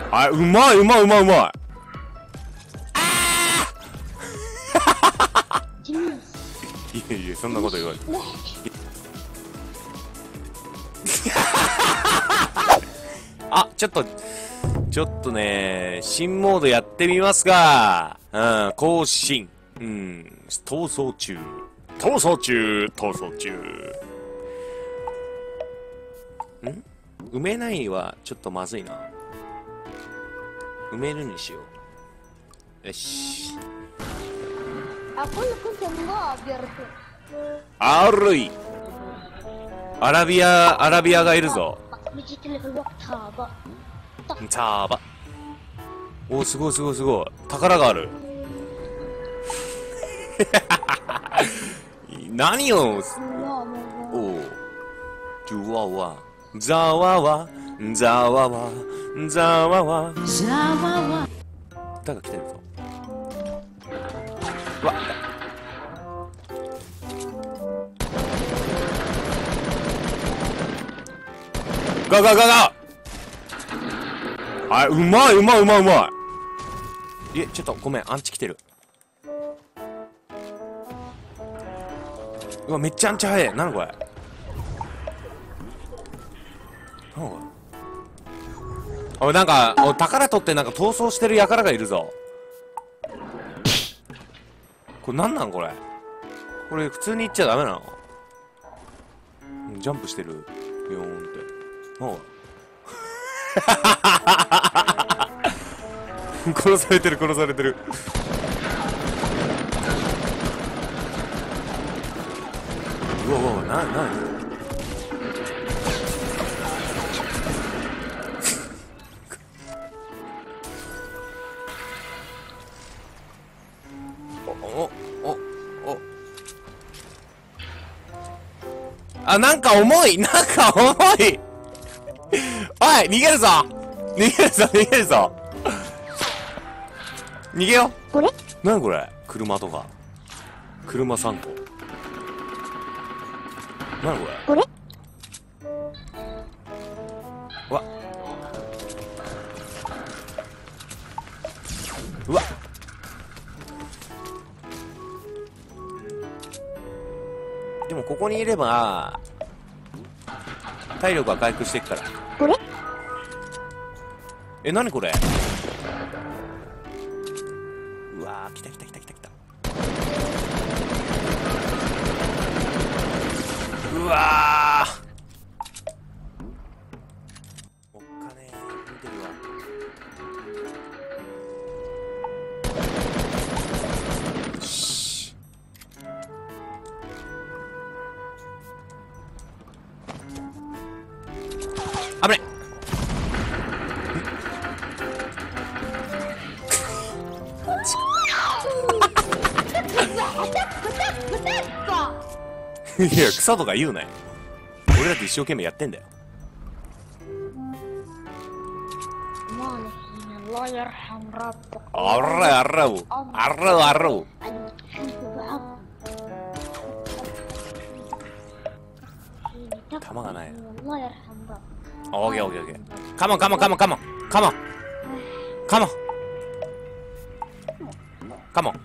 あ、うまいうまいうまいうまい。いやいや、そんなこと言われて。あ、ちょっとね、新モードやってみますか。うん、更新。うん、逃走中。逃走中。逃走中。埋めないはちょっとまずいな。埋めるにしよう。よし。あるい。アラビアがいるぞ。チャーバ。お、すごいすごいすごい。宝がある。何を、おう。ジュワワ。ザワワ。ザワワ。ザワワ。歌が来てるぞ。うわ。ガガガガ。あ、うまいうまいうまいうまい。ちょっとごめん、アンチ来てる。うわ、めっちゃアンチ早い。なにこれ。なんこれ。おい、なんか、お宝取ってなんか逃走してる輩がいるぞ。これなんなんこれ。これ普通に行っちゃダメなの？ジャンプしてる。ビヨーンって。殺されてる殺されてる。うわうわ、なにあ、なんか重い。なんか重い。おい、逃げるぞ。逃げるぞ、逃げるぞ。逃げよう。これなにこれ。車とか。車3個。なにこれ。これうわ。うわ。でもここにいれば体力は回復していくから。これなにこれ。うわー、来た来た来た来た来た。うわー、おっかねー、見てるわ。よし。危ねっ。いや、草とか言うなよ。俺だって一生懸命やってんだよ。あらあらう。あらあらう。弾がない。オーケーオーケーオーケー。カモンカモンカモンカモンカモンカモンカモン。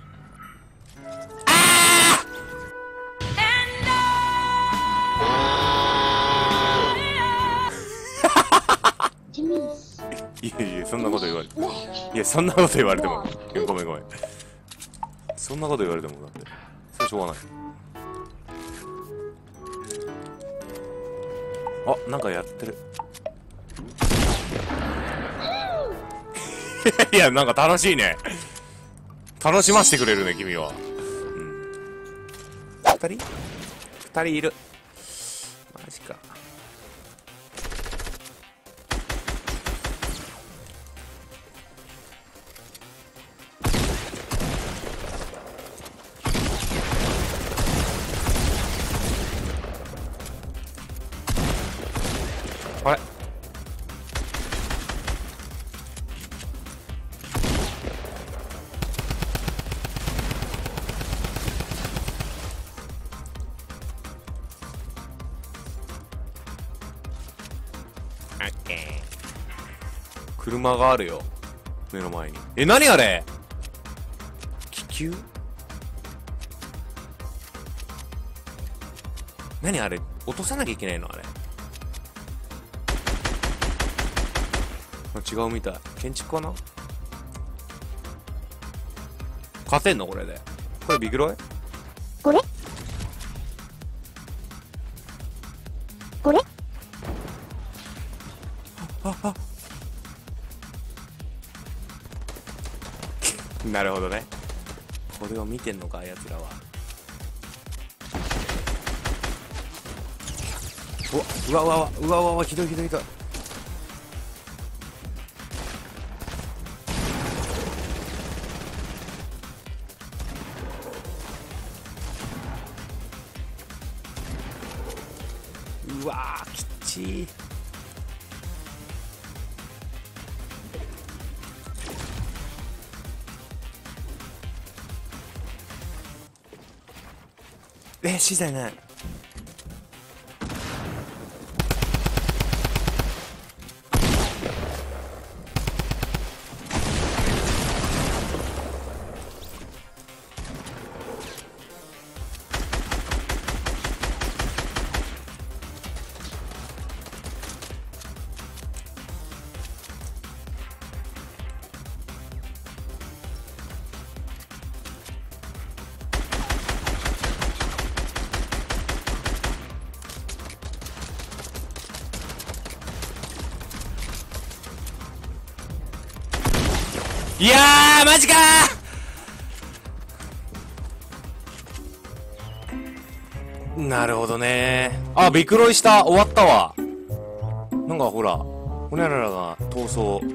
いやいや、そんなこと言われて。いや、そんなこと言われても。ごめんごめん。そんなこと言われても、だって。それしょうがない。あ、なんかやってる。いや、なんか楽しいね。楽しませてくれるね、君は。うん。二人いる。マジか。あれ、 車があるよ。目の前に。え、何あれ？気球？何あれ？落とさなきゃいけないのあれ。違うみたい。建築かな？勝てんのこれで。これビクロイ？ これこれなるほどね。これを見てんのか、奴らは。うわうわうわうわうわうわ、ひどいひどいひどい。うわー、きっちー。資材ない。いやー、マジかー。なるほどねー。あ、ビクロイした。終わったわ。なんかほら、ほにゃららが逃走。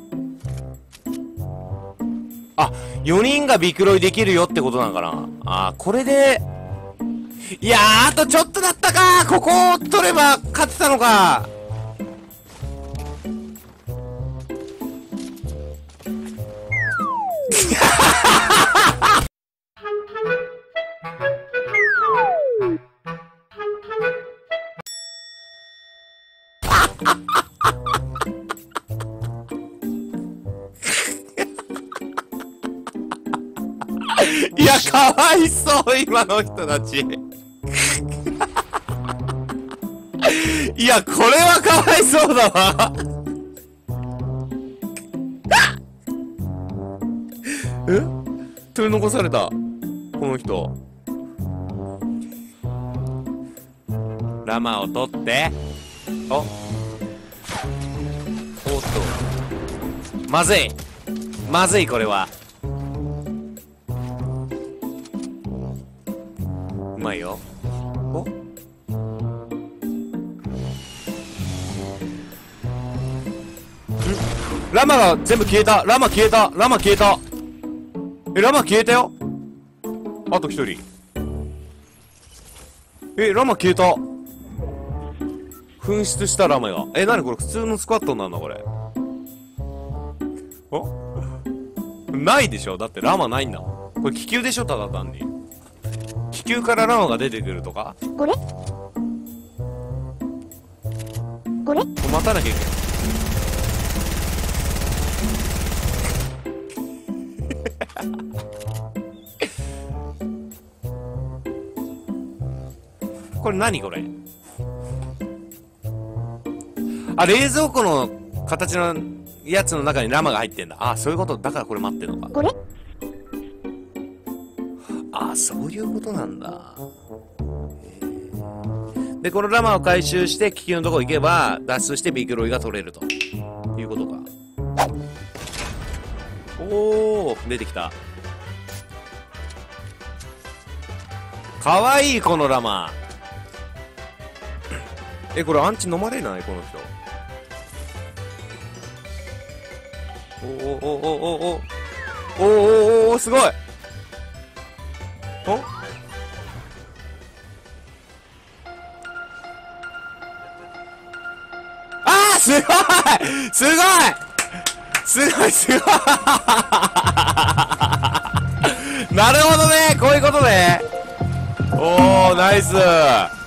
あ、4人がビクロイできるよってことなのかな。あ、これで、いやー、あとちょっとだったかー。ここを取れば勝ってたのか。いや、かわいそう、今の人たち。いや、これはかわいそうだわ。え？取り残された。この人。ラマを取って。おっと。まずい。まずい、これは。うまいよ。お？ラマが全部消えた。ラマ消えた。ラマ消えた。え、ラマ消えたよ。あと一人。え、ラマ消えた。紛失したラマが。え、なにこれ普通のスクワットなんだこれ。お？ないでしょ。だってラマないんだもん。これ気球でしょ、ただ単に。気球からラマが出てくるとか？ これこれ待たなきゃいけない。これ何これ？あ、冷蔵庫の形のやつの中にラマが入ってんだ。あ、そういうこと。だからこれ待ってんのか。 これあ、そういうことなんだ。で、このラマを回収して気球のとこ行けば、脱出してビクロイが取れると。いうことか。おー、出てきた。かわいい、このラマ。え、これアンチ飲まれないこの人。おおおおおおおおお、すごい。お？あー、すごいすごいすごいすごいなるほどね、こういうことね。おー、ナイス。